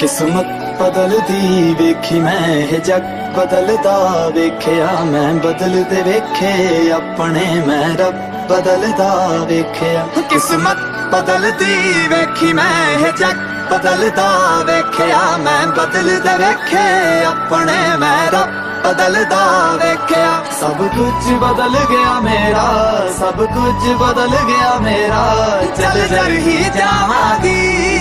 किस्मत बदलदी वेखी मैं जग बदलदा वेख्या मैं बदलदे वेखे अपने मैं रब बदलदा वेख्या। किस्मत बदलदी वेखी मैं जग बदलदा वेख्या मैं बदलदे वेखे अपने मैं रब बदलदा वेख्या। सब कुछ बदल गया मेरा, सब कुछ बदल गया मेरा, चल जर ही जावांगी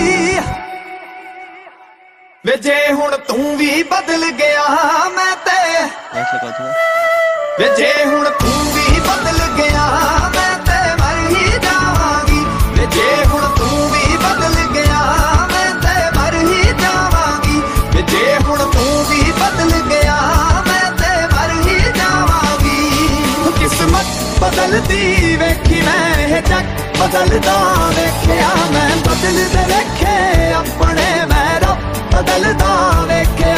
वे जे हुण तू भी बदल गया मैं ते वे जे हुण तू भी बदल गया मैं ते मर ही जावांगी। वे जे हुण तू भी बदल गया मैं ते मर ही जावांगी। वे जे हुण तू भी बदल गया मैं ते मर ही जावांगी। किस्मत बदलदी वेखी मैं जग बदलदा वेख्या मैं बदलदे वेखे अपने मैं रब बदलदा वेख्या।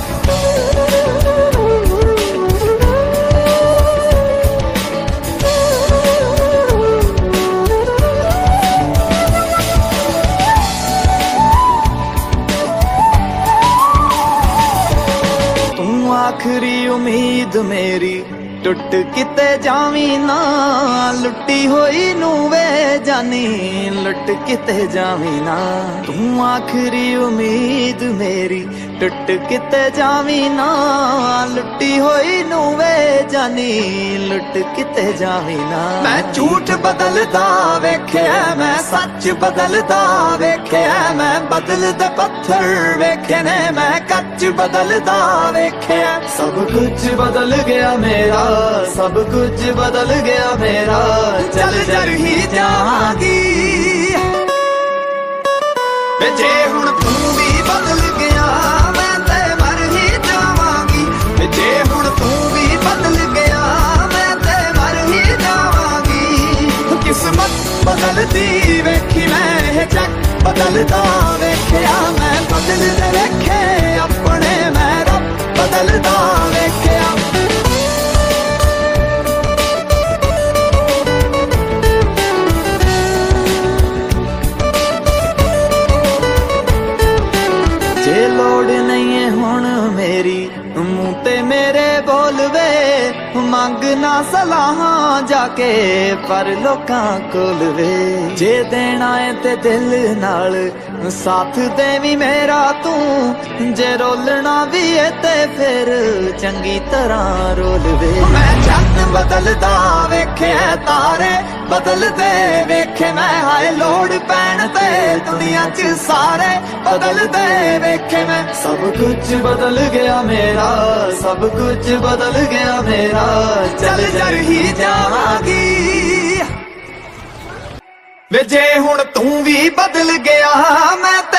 तू आखरी उम्मीद मेरी टुट किते जावी ना, लुटी होई नू वे जानी लुट किते जावी ना। तू आखरी उम्मीद मेरी टुट किते जावी ना, लुटी होई नू वे जानी लुट किते जावी ना। मैं झूठ बदलदा वेख्या मैं सच बदलदा वेख्या मैं बदलदे पत्थर वेखे ने मैं कच बदलदा वेख्या। सब कुछ बदल गया मेरा, सब कुछ बदल गया मेरा, चल जर ही जावांगी वे जे हुण तू भी बदल गया मैं ते मर ही जावांगी। वे जे हुण तू भी बदल गया मैं ते मर ही जावांगी। किस्मत बदलदी वेखी मैं जग बदलदा वेख्या मैं बदलदे वेखे अपने मैं रब बदलदा वेख्या। जे लोड़ नहीं है हुण मेरी मुंह ते मेरे बोलवे, मंग ना सलाहां जाके पर लोकां कोल वे। जे देना है ते दिल नाल साथ देवी मेरा तू, जे रोलना भी है ते फिर चंगी तरह रोल वे। मैं चन्न बदलदा वेखे तारे बदलदे वेखे मैं, हाय लोड़ पैण ते दुनिया च सारे बदलदे वेखे मैं। सब कुछ बदल गया मेरा, सब कुछ बदल गया मेरा, चल जर ही जावांगी वे जे हुण तू भी बदल गया मैं ते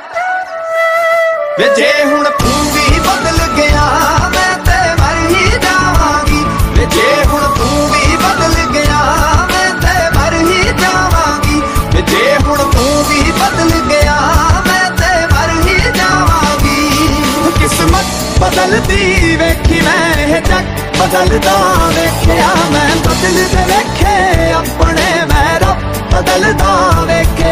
वे जे हुण तू भी बदल गया मैं ते मर ही जावांगी। वे जे हुण तू भी बदल गया मैं ते मर ही जावांगी। वे जे हुण तू भी बदल गया मैं ते मर ही जावांगी। किस्मत बदलदी वेखी मैं जग बदलदा वेख्या मैं बदलदे वेखे अपने मैं रब बदलदा वेख्या।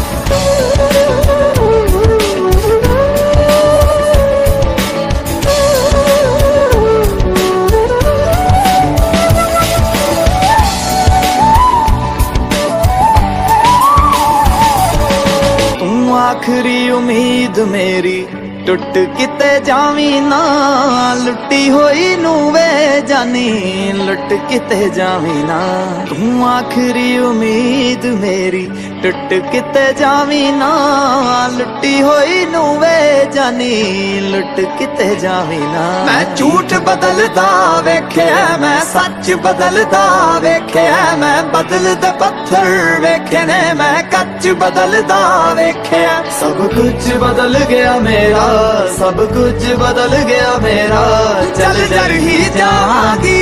तू आखरी उम्मीद मेरी टुट किते जावी ना, लुटी होई नू वे जानी लुट किते जावी ना। तू आखरी उम्मीद मेरी टुट किते जावी ना, लुटी होई नू वे जानी लुट किते जावी ना। मैं झूठ बदलदा वेख्या मैं सच बदलदा वेख्या मैं बदलदे पत्थर वेखे ने मैं कच बदलदा वेख्या। सब कुछ बदल गया मेरा, सब कुछ बदल गया मेरा, चल जर ही जावांगी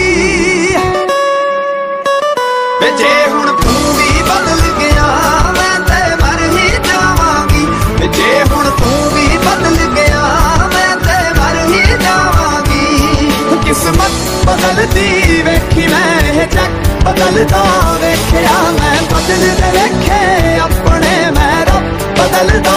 वे जे हुण तू भी बदल गया मैं ते मर ही जावांगी। वे जे हुण तू भी बदल गया मैं ते मर ही जावांगी। किस्मत बदलदी वेखी मैं जग बदलदा वेख्या मैं बदलदे वेखे अपने मैं रब बदलदा